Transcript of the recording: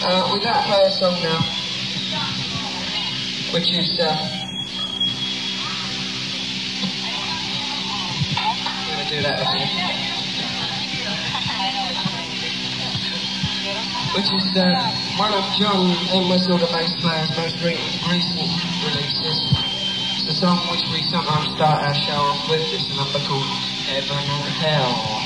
We're going to play a song now, which is, I'm going to do that again. Which is one of John and Whistle, the bass player's most recent releases. It's a song which we sometimes start our show off with. It's a number called Heaven and Hell.